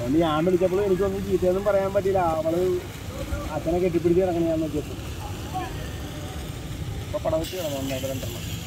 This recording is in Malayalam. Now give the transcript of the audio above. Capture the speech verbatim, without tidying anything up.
അതുകൊണ്ട് ഞാൻ വിളിച്ചപ്പോഴും എനിക്കൊന്നും ചീത്തയൊന്നും പറയാൻ പറ്റില്ല. അവള് അച്ഛനെ കെട്ടിപ്പിടിച്ച് ഇറങ്ങണ ഞാൻ നോക്കിയപ്പോൾ. ഇപ്പോൾ പടവെച്ച് കിടന്നു രണ്ടെണ്ണം.